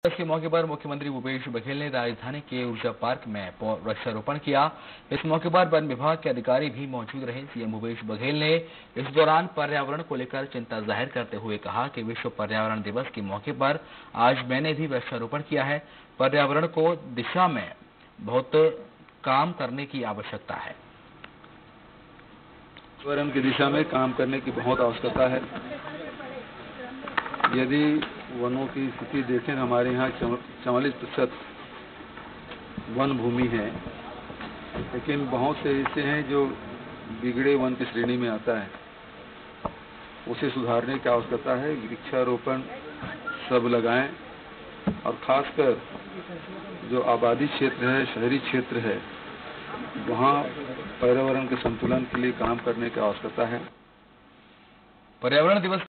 के मौके पर मुख्यमंत्री भूपेश बघेल ने राजधानी के ऊर्जा पार्क में वृक्षारोपण किया। इस मौके पर वन विभाग के अधिकारी भी मौजूद रहे। सीएम भूपेश बघेल ने इस दौरान पर्यावरण को लेकर चिंता जाहिर करते हुए कहा कि विश्व पर्यावरण दिवस के मौके पर आज मैंने भी वृक्षारोपण किया है। पर्यावरण को दिशा में बहुत काम करने की आवश्यकता है। पर्यावरण की दिशा में काम करने की बहुत आवश्यकता है। यदि वनों की स्थिति देखें, हमारे यहाँ 44% वन भूमि है, लेकिन बहुत से ऐसे हैं जो बिगड़े वन की श्रेणी में आता है। उसे सुधारने की आवश्यकता है। वृक्षारोपण सब लगाएं और खासकर जो आबादी क्षेत्र है, शहरी क्षेत्र है, वहाँ पर्यावरण के संतुलन के लिए काम करने की आवश्यकता है। पर्यावरण दिवस